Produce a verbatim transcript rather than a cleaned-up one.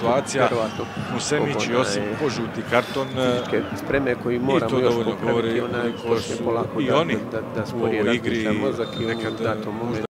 situacija. Musemić i osim požuti karton spreme koji moramo još popraviti, onaj ko se polako i oni da u ovoj igri nekad